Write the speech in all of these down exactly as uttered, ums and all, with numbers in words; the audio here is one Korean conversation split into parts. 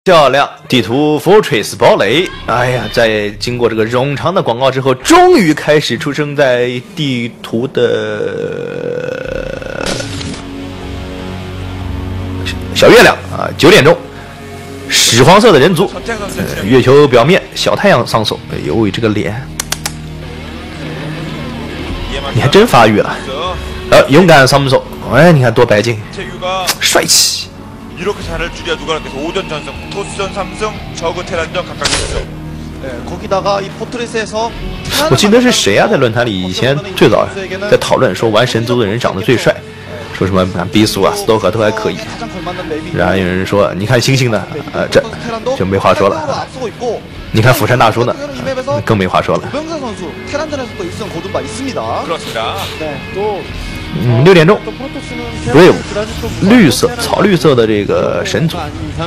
漂亮，地图 Fortress 堡垒。哎呀，在经过这个冗长的广告之后，终于开始出生在地图的小月亮啊，九点钟，屎黄色的人族，呃、月球表面小太阳上手。哎呦，这个脸，你还真发育了。呃，勇敢上手，哎，你看多白净，帅气。 이렇게 잘할 줄이야 누가 알았겠어. 오전 전승, 토스전 삼승, 저그 테란전 각각 있어. 我记得是谁啊？在论坛里以前最早在讨论说玩神族的人长得最帅，说什么比苏啊、斯托克都还可以。然后有人说，你看星星呢，呃，这就没话说了。你看釜山大叔呢，呃、更没话说了。嗯，六点钟 ，Brave 绿色草绿色的这个神族。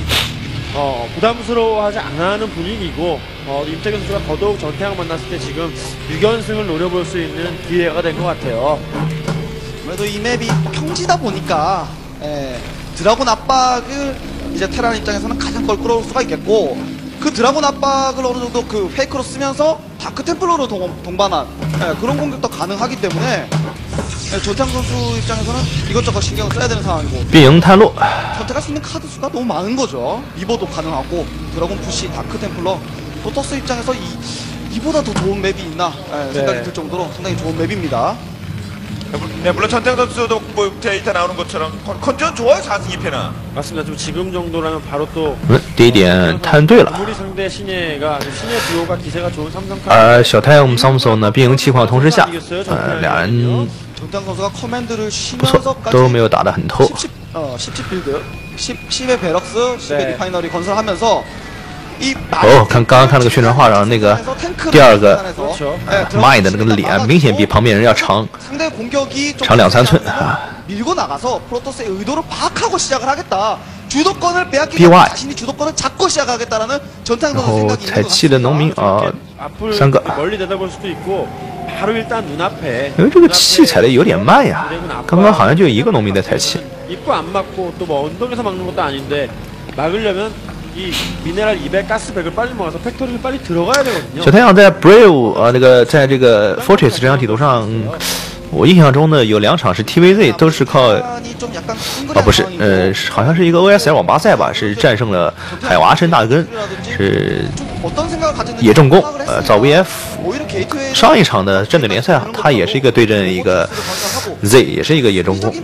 어, 부담스러워하지 않는 분위기고 어, 임태균 선수가 더더욱 전태양 만났을 때 지금 육 연승을 노려볼 수 있는 기회가 된 것 같아요. 그래도 이 맵이 평지다 보니까 예, 드라곤 압박을 이제 테란 입장에서는 가장 걸끄러울 수가 있겠고 그 드라곤 압박을 어느 정도 그 페이크로 쓰면서 다크 템플러로 동, 동반한 예, 그런 공격도 가능하기 때문에 예, 조태양 선수 입장에서는 이것저것 신경을 써야 되는 상황이고 兵营探路 선택할 수 있는 카드 수가 너무 많은 거죠. 리버도 가능하고 드래곤 푸시, 다크 템플러 도토스 입장에서 이, 이보다 더 좋은 맵이 있나 예, 생각이 네. 들 정도로 상당히 좋은 맵입니다. 네, 물론 전태양 선수도 뭐 데이터 나오는 것처럼 컨디션 좋아요. 사 승 이 패는. 맞습니다. 좀 지금 정도라면 바로 또 第一点探对了。 아무리 상대 신예가 신예 듀오가 기세가 좋은 삼성 카드. 而小太阳 Samson 呢，兵营气况同时下，呃，两人 정태양 선수가 커맨드를 不错，都没有打得很透。 10, 어, 십칠 빌드, 십, 십의 베럭스, 십의 네. 리파이너리 건설하면서 이 哦，看刚刚看那个宣传画上那个第二个 Mind 的那个脸，明显比旁边人要长， 상대 공격이 좀 长两三寸啊。 밀고 나가서 프로토스의 의도를 파악하고 시작을 하겠다. 주도권을 빼앗기고 비와이. 자신이 주도권을 잡고 시작하겠다라는 전태양 然 선수 后 생각이 才 있는 것 气的农民 같습니다. 啊， 앞을 三个。 멀리 내다볼 수도 있고 바로 일단 눈앞에. 因为这个气踩的有点慢呀，刚刚好像就一个农民在踩气。 입구 안 막고 또 뭐 언덕에서 막는 것도 아닌데 막으려면 이 미네랄 이백 가스 백을 빨리 모아서 팩토리를 빨리 들어가야 되거든요. 小太阳在 Brave 啊，那个在这个 Fortress 这张地图上，嗯 我印象中呢，有两场是 T V Z 都是靠，哦不是，呃，好像是一个 O S L 网吧赛吧，是战胜了海娃申大根，是野重工，呃，造 V F。上一场的战队联赛，他也是一个对阵一个 Z， 也是一个野重工。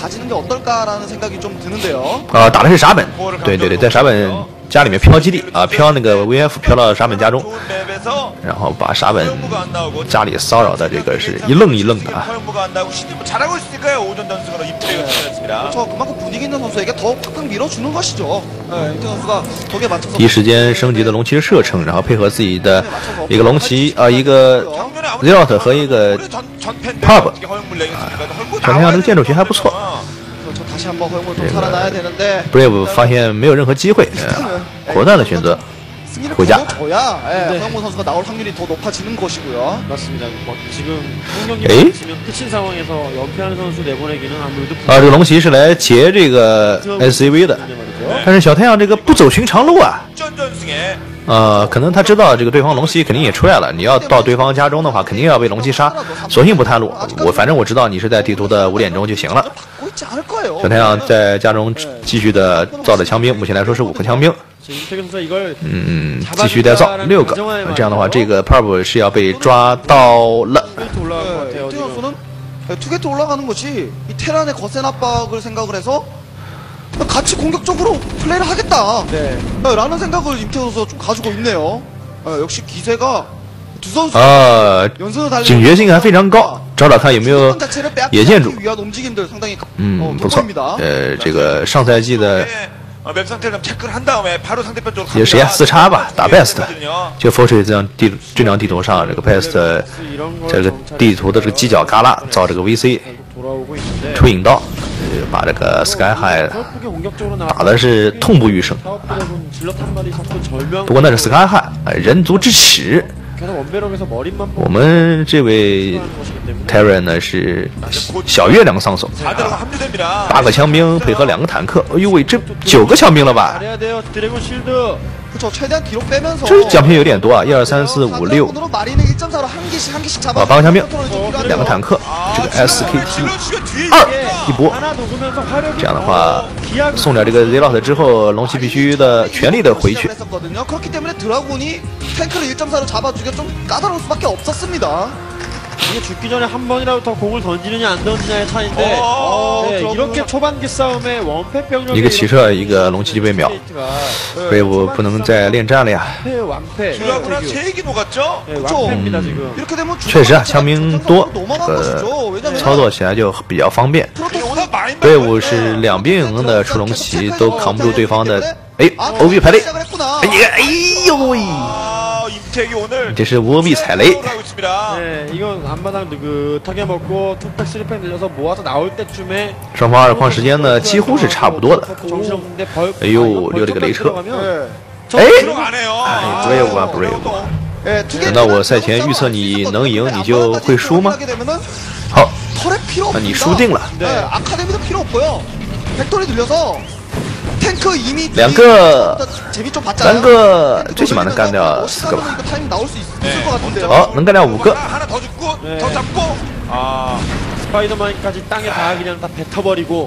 啊，打的是傻本，对对对，在傻本家里面飘基地啊，飘那个 V F 飘到傻本家中，然后把傻本家里骚扰的这个是一愣一愣的啊。 第一时间升级的龙骑士射程，然后配合自己的一个龙骑啊，一个 Zerot 和一个 Pub 啊，小太阳这个建筑群还不错。 Brave 发现没有任何机会，呃、果断的选择回家。 허영무 선수가 나올 확률이 더 높아지는 것이고요. 맞습니다. 뭐 지금 경기 지면 끝인 상황에서 연패하는 선수 내보내기는 아무래도 啊，这个龙骑是来劫这个 S C V 的，但是小太阳这个不走寻常路啊。 呃，可能他知道这个对方龙骑肯定也出来了，你要到对方家中的话，肯定要被龙骑杀，索性不探路。我反正我知道你是在地图的五点钟就行了。小太阳在家中继续的造的枪兵，目前来说是五个枪兵。嗯，继续再造六个，这样的话，这个 Purple 是要被抓到了。 투게트 올라가는 것이 이 테란의 거센 압박을 생각을 해서 같이 공격적으로 플레이를 하겠다. 네. 라는 생각을 임태훈 선수가 좀 가지고 있네요. 어, 역시 기세가 두 선수 啊，警觉性还非常高。找找看有没有野建筑。嗯，不错。呃，这个上赛季的。 也谁呀？四叉吧，打 Best， 就 Fortress 这张地这张地图上，这个 Best 在这个地图的这个犄角旮旯造这个 V C， 出引刀，呃，把这个 Sky High 打的是痛不欲生。不过那是 Sky High， 人族之耻， 계속 원배럭에서 머리만 我们这位 Terran 呢是小月亮丧手， 다들 합류됩니다. 八个枪兵配合两个坦克，哎呦喂，这九个枪兵了吧？ 잘해야 돼요. 드래곤 실드. 그렇죠. 최대한 뒤로 빼면서 这奖品有点多啊，一二三四五六 오늘은 마린을 일 점 사로 한 개씩 한 개씩 잡아. 啊，八个枪兵， 필요한데요. 两个坦克，这个 S K T 질러치가 뒤에 二 있으니까 一波。 하나 녹으면서 화력이 这样的话 기압 送点这个 Zealot 之后，龙骑必须的全力的回去。 했었거든요. 그렇기 때문에 드라군이 탱크를 일 점 사로 잡아주기가 좀 까다로울 수밖에 없었습니다. 이게 죽기 전에 한 번이라도 더 공을 던지느냐 안 던지느냐의 차이인데 어, 네, 그럼 이렇게 초반기 싸움에 원패 병력이 一个骑射，一个龙骑就被秒， Brave 不能再恋战了呀。 완패 완패 드라군 한 세 개 녹았죠? 네, 그렇죠. 완패입니다 지금. 이렇게 되면 确实啊，枪兵多， 넘어간 呃 것이죠. ， 왜냐면 操作起来就比较方便。 오늘 마인 Brave 是两兵营的出龙骑都扛不住对方的，哎 ，O B 排雷， 시작을 했구나. 哎呀，哎呦喂， 아, 임택이 오늘 这是 O B 踩雷。 하고 있습니다. 네, 이건 앞마당 느긋하게 먹고 투팩 쓰리팩 늘려서 모아서 나올 때쯤에 双方二矿时间呢几乎是差不多的。 정신없는데 벌, 哎呦 아, 이거 溜这个雷车 벌점까지 들어가면 네. 哎， 들어가네요. 아, Brave 啊 Brave。 예, 두 개. 难道我赛前预测你能赢你就会输吗？ 하게 되면은 好， 털에 필요 那 없습니다. 你输定了。 네, 아카데미도 필요 없고요. 팩토리 늘려서 탱크 이미 两个 재미 좀 봤잖아요. 三个最起码能干掉四个吧。 이거 타이밍 나올 수 있, 네. 을것 같은데요. 好，能干掉五个。 하나 더 죽고 네. 더 잡고 아 스파이더맨까지 땅에 다 그냥 다 뱉어버리고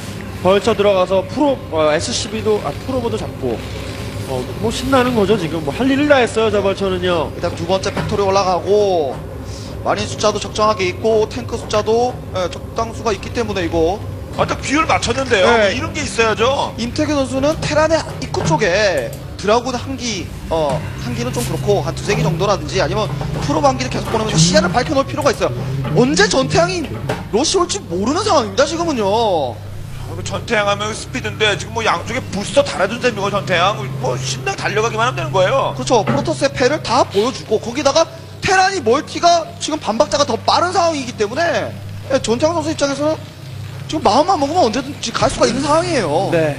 벌쳐 들어가서 프로 어, 에스씨비도 아 프로보도 잡고 어, 뭐 신나는 거죠 지금 뭐 할 일을 다 했어요 저 벌쳐는요. 일단 두 번째 팩토리 올라가고 마린 숫자도 적정하게 있고 탱크 숫자도 예, 적당수가 있기 때문에 이거 아, 딱 비율 맞췄는데요. 네. 뭐 이런 게 있어야죠. 임태규 선수는 테란의 입구 쪽에 드라군 한기 어 한기는 좀 그렇고 한 두세 개 정도라든지 아니면 프로 반기를 계속 보내면서 시야를 밝혀놓을 필요가 있어요. 언제 전태양이 러시 올지 모르는 상황입니다 지금은요. 전태양하면 스피드인데 지금 뭐 양쪽에 부스터 달아준 셈이고 전태양 뭐 신나게 달려가기만 하면 되는 거예요. 그렇죠. 프로토스의 패를 다 보여주고 거기다가 테란이 멀티가 지금 반박자가 더 빠른 상황이기 때문에 예, 전태양 선수 입장에서는 지금 마음만 먹으면 언제든지 갈 수가 있는 상황이에요. 네.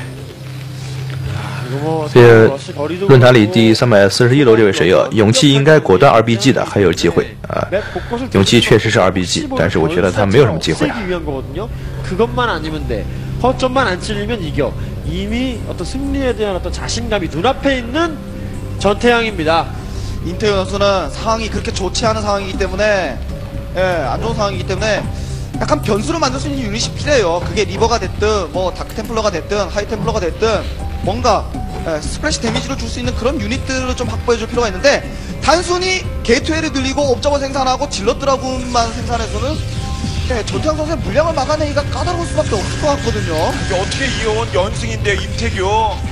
아, 이거 뭐 这 러시 거리도 论坛里 그렇고 第三百四十一楼这位谁友，勇气应该果断 R B G 的还有机会啊。 맵 곳곳을 勇气确实是 R B G， 但是我觉得他没有什么机会啊。 없애기 위한 거거든요. 그것만 아니면 돼. 허점만 안 찔리면 이겨. 이미 어떤 승리에 대한 어떤 자신감이 눈앞에 있는 전태양입니다. 임태규 선수는 상황이 그렇게 좋지 않은 상황이기 때문에 예, 안 좋은 상황이기 때문에 약간 변수를 만들 수 있는 유닛이 필요해요. 그게 리버가 됐든 뭐 다크템플러가 됐든 하이템플러가 됐든 뭔가 예, 스플래시 데미지를 줄 수 있는 그런 유닛들을 좀 확보해 줄 필요가 있는데 단순히 게이트웨이를 늘리고 옵저버 생산하고 질럿 드라군만 생산해서는 예, 전태양 선수의 물량을 막아내기가 까다로울 수밖에 없을 것 같거든요. 이게 어떻게 이어온 연승인데요, 임태규.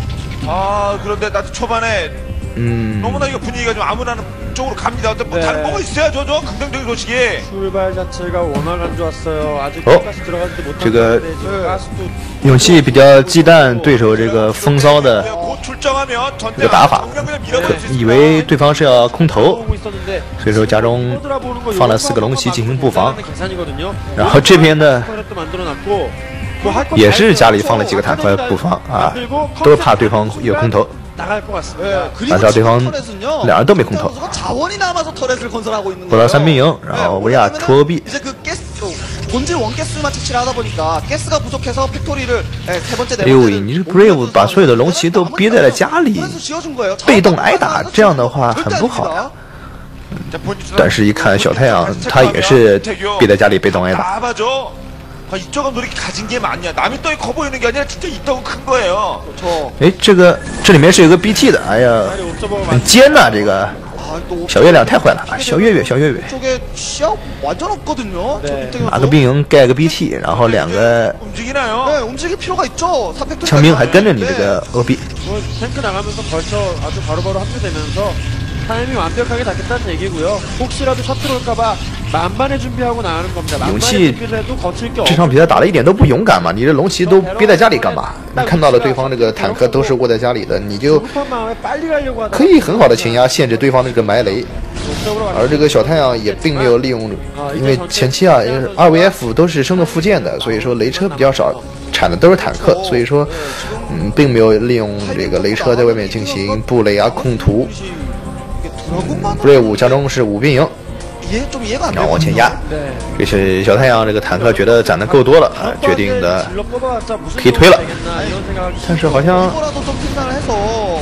아, 그런데 나도 초반에 음， 너무나 이거 분위기가 좀 아무나 쪽으로 갑니다. 근데 뭐 네. 다른 뭐가 있어야죠, 저 긍정적인 소식이. 출발 자체가 워낙 안 좋았어요. 아직 어? 가스 들어가지도 못한 제가- 건데 지금 가스도 勇气比较忌惮对手这个风骚的 곧 출정하면 这个 전태양 打法 정면 그냥 밀어버릴 수 以 있습니다. 为对方是要空投， 오고 있었는데 所以说家中 쳐다보는 거 放了 요거 四个龙骑进行布防， 계산이거든요. 然后这边呢 또 만들어놨고 뭐 할 거 也 다 是 했어요. 家里放了几个坦克布防啊， 만들고 都是怕对方有空投。 나갈 것 같습니다. 예, 그리고 맞아, 지금 대方 터렛은요, 两人都没空投。 선수가 자원이 남아서 터렛을 건설하고 있는 不 거예요. 到三兵营，然后维亚托比 이제 그 가스 어, 본질 원가스만 채취를 하다 보니까 가스가 부족해서 팩토리를 예, 세 번째 네 哎呦喂， 번째를 你这 Brave 把所有的龙骑都憋在了家里， 터렛을 지어준 거예요. 被动挨打，这样的话很 절대 不好呀。 자, 본진 但是一看小太阳，他也是憋在家里被动挨打。 나봐줘. 아, 이쪽은 이렇게 가진 게 많냐? 남이 떡이 커 보이는 게 아니라 진짜 있다고 큰 거예요. 그렇죠. 哎，这个这里面是有个 B T 的，哎呀， 옵저버가 很尖呐、这个 아, 또 小月亮太坏了，啊小月月，小月月， 쪽에 시야 완전 없거든요. 저 네. 김태경 拿个 선수. 兵营盖个 B T，然后两个 움직이나요? 네, 움직일 필요가 있죠. 사 팩토리 枪兵还跟着你这个 O B。 뭐 탱크 나가면서 벌써 아주 바로바로 합류되면서 타이밍 완벽하게 잡겠다는 얘기고요. 혹시라도 셔틀 올까봐 만반의 준비하고 나가는 겁니다. 만반의 勇气 준비를 해도 거칠 게 这场比赛打的一点都不勇敢嘛，你这龙骑都憋在家里干嘛？你看到了对方这个坦克都是卧在家里的，你就 급한 마음에 빨리 가려고 하다가 可以很好的前压限制对方的这个埋雷。 옵저버로 而这个小太阳也并没有利用，因为前期啊，因为二 V F 都是升的附件的，所以说雷车比较少，产的都是坦克，所以说，嗯，并没有利用这个雷车在外面进行布雷啊、控图。 이게 두 Brave 加中是五比零， 이해 좀 이해가 안 然后往前 되거든요. 压。 네. 这是小太阳这个坦克觉得攒的够多了啊，决定的 질러 뽑아봤자 무슨 그게推了。 도움이 되겠나 이런 생각을 但是好像 이거라도 좀 생산을 해서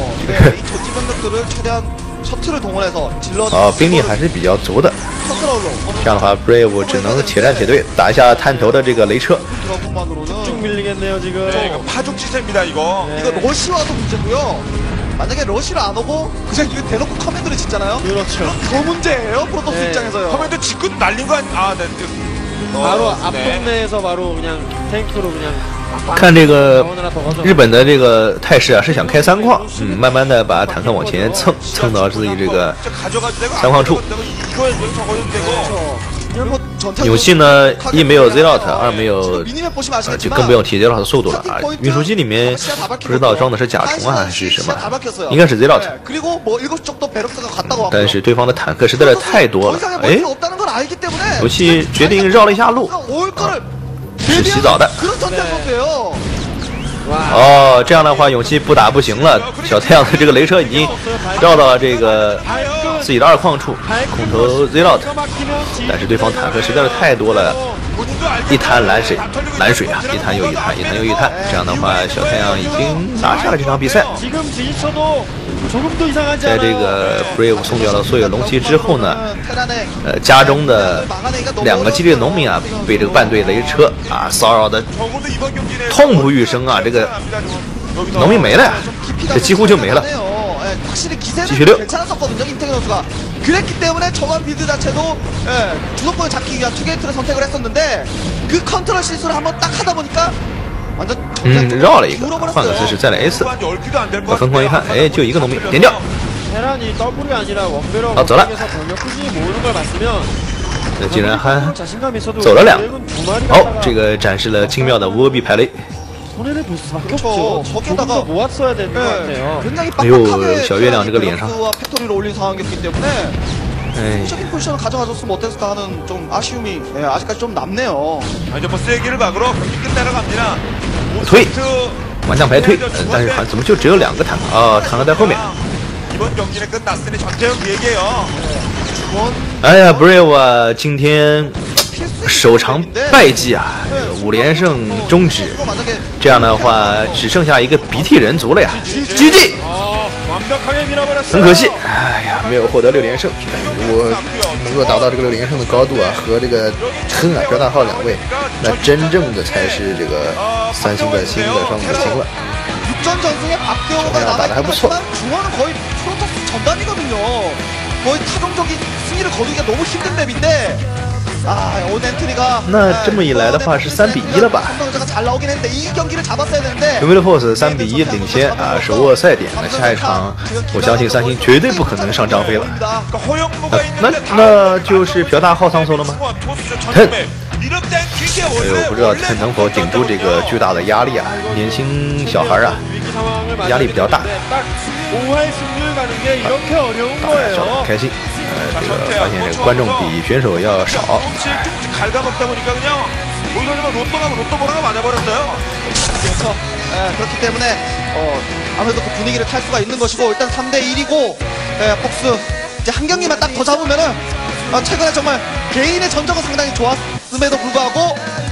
네, 이 조지 병력들을 최대한 셔틀을 동원해서 질러 啊兵力还是比较足的。 컨트롤로 这样的话 Brave 只能且战且退，打一下滩头的这个雷车。 드라군만으로는 쭉 밀리겠네요 지금. 네, 이거 파죽 지세입니다 이거. 네. 이거 러시 와도 문제고요. 만약에 러시를 안 오고 그냥 이거 대놓고 커맨드를 짓잖아요. 그렇죠. 그럼 더 문제예요 프로토스 네. 입장에서요. 커맨드 짓고 날린 거 아니? 아, 네. 어, 바로 네. 앞동네에서 바로 그냥 탱크로 그냥 看这个 자원 하나 더 가져. 日本的这个态势啊，是想开三矿，嗯，慢慢的把坦克往前蹭，蹭到自己这个 三矿处。 이거에 적어도 되고. 그냥 뭐 전투 勇气呢，一没有 Zealot， 二没有 미니맵 보시면 呃，就 아시겠지만 更不用提 Zealot 的速度了啊！运输机里面不知道装的是甲虫啊还是什么，应该是 Zealot， 네, 그리고 뭐 일곱 쪽도 베럭스가 갔다고 但 왔고요. 是对方的坦克实在是太多 더 了， 이상의 哎 멀티가 ， 없다는 걸 알기 때문에 游戏决定绕了一下路， 올 거를 是洗澡的。 그런 전투 선수예요. 哦，这样的话，勇气不打不行了。小太阳的这个雷车已经绕到了这个自己的二矿处，空投 Zealot， 但是对方坦克实在是太多了，一滩蓝水，蓝水啊，一滩又一滩，一滩又一滩。这样的话，小太阳已经拿下了这场比赛。 지금 지지쳐도 조금도 이상하지 在 않아요. 这个 Brave 送掉了所有龙骑之后呢， 테란의 呃，家中的两个激烈农民啊，被这个半队雷车啊骚扰的 적어도 이번 경기는 痛不欲生啊！这个农民没了呀，这几乎就没了。 예, 확실히 기세는 지시려. 괜찮았었거든요 임태경 선수가. 그랬기 때문에 저만 빌드 자체도 예, 주도권을 잡기 위한 투게이트를 선택을 했었는데 그 컨트롤 실수를 한번 딱 하다 보니까 완전 嗯，绕了一个， 기울어버렸어요. 换个姿势再来一次。 한 열 킬도 안 될 我 것 分框一看， 같아요. 哎，就一个农民点掉。 테란이 더블이 아니라 원베럭 아,走了. 원백에서 병력 꾸준히 모으는 걸 봤으면 那竟然还 자신감 있어도 走了两个。 드래곤 두 마리 哦， 갖다가 这个展示了精妙的无比排雷。 손해를 볼 수밖에 그렇죠. 없죠. 조금 저기다가- 더 모았어야 될 것 예, 같아요. 굉장히 아유, 빡빡하게 小月亮这个脸上。 와 팩토리를 올린 상황이었기 때문에 哎， 적인 포지션을 가져가줬으면 어땠을까 하는 좀 아쉬움이 예, 아직까지 좀 남네요. 아, 이제 뭐 세기를 막으러 경기 끝내러 갑니다. 推 오세트 顽强排退，呃但是好像怎么就只有两个坦克啊？坦克在后面。 이번 경기는 끝났으니 전태형 얘기해요. 哎呀 ，Brave 啊，今天首场败绩啊，这个五连胜终止。 만약에 这样的话，只剩下一个鼻涕人族了呀 ！G G， 어, 완벽하게 밀어버렸어요. 很可惜，哎呀，没有获得六连胜。但是如果能够达到这个六连胜的高度啊，和这个坑啊、朴大浩两位，那真正的才是这个三星的新的双子星了。 육전 전승에 박대호가 정말 나도 남아있지만 해봤어. 중원은 거의 프로토스 전담이거든요. 거의 타동적인 승리를 거두기가 너무 힘든 맵인데 아 오늘 엔트리가 那这么一来的话是三比一了吧？ 선수가 잘 나오긴 했는데 이 경기를 잡았어야 되는데 u m i l Force 三比一领先啊，手握赛点。那下一场，我相信三星绝对不可能上张飞了。 그러니까 허영무가 那 있는데 那就是朴大浩上手了吗？ 튼 哎呦，不知道他能否顶住这个巨大的压力啊！年轻小孩啊， 위기 상황을 야리比较大。 만났는데 딱 오 할 승률 가는 게 이렇게 어려운 当然笑得很 거예요. 开心。呃，这个发现这个观众比选手要少。 조금씩 조금씩 갉아먹다 보니까 그냥 오히려 좀 로또 가면 로또 보라가 맞아버렸어요. 그렇죠. 예, 그렇기 때문에 어, 아무래도 그 분위기를 탈 수가 있는 것이고 일단 삼 대 일이고 예, 폭스 이제 한 경기만 딱 더 잡으면은 아, 최근에 정말 개인의 전적은 상당히 좋았음에도 불구하고